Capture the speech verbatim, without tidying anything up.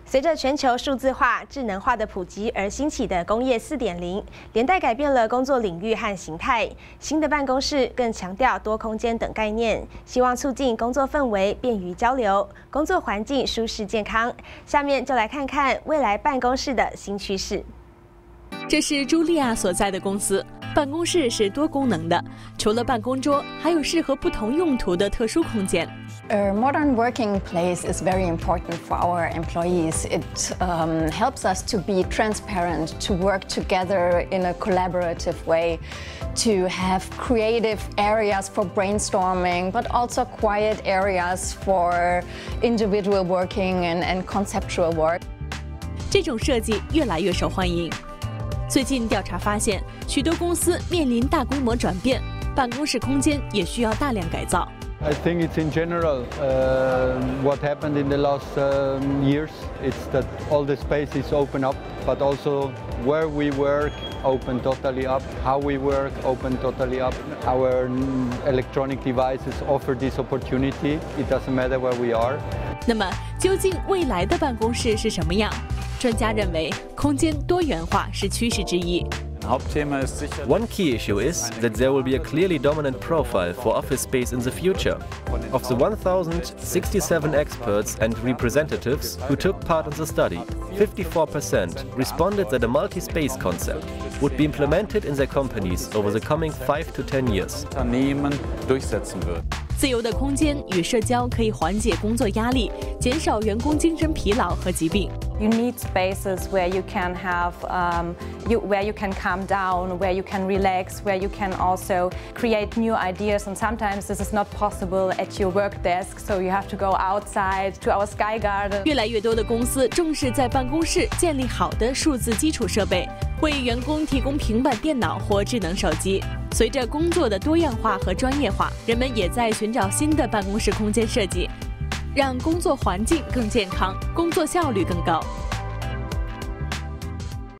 随着全球数字化、智能化的普及而兴起的工业 四点零， 连带改变了工作领域和形态。新的办公室更强调多空间等概念，希望促进工作氛围便于交流，工作环境舒适健康。下面就来看看未来办公室的新趋势。 这是茱莉亚所在的公司。 办公室是多功能的，除了办公桌，还有适合不同用途的特殊空间。 A modern working place is very important for our employees. It um, helps us to be transparent, to work together in a collaborative way, to have creative areas for brainstorming, but also quiet areas for individual working and, and conceptual work. 这种设计越来越受欢迎。 最近调查发现，许多公司面临大规模转变，办公室空间也需要大量改造。 I think it's in general uh, what happened in the last um, years. It's that all the spaces open up, but also where we work open totally up. How we work open totally up. Our electronic devices offer this opportunity. It doesn't matter where we are. 那么，究竟未来的办公室是什么样？ 专家认为，空间多元化是趋势之一。 One key issue is that there will be a clearly dominant profile for office space in the future. Of the one thousand sixty-seven experts and representatives who took part in the study, fifty-four percent responded that a multi-space concept would be implemented in their companies over the coming five to ten years. 自由的空间与社交可以缓解工作压力，减少员工精神疲劳和疾病。 You need spaces where you can have, um, you, where you can calm down, where you can relax, where you can also create new ideas. And sometimes this is not possible at your work desk, so you have to go outside to our Sky Garden. 越来越多的公司重视在办公室建立好的数字基础设备，为员工提供平板电脑或智能手机。随着工作的多样化和专业化，人们也在寻找新的办公室空间设计。 让工作环境更健康，工作效率更高。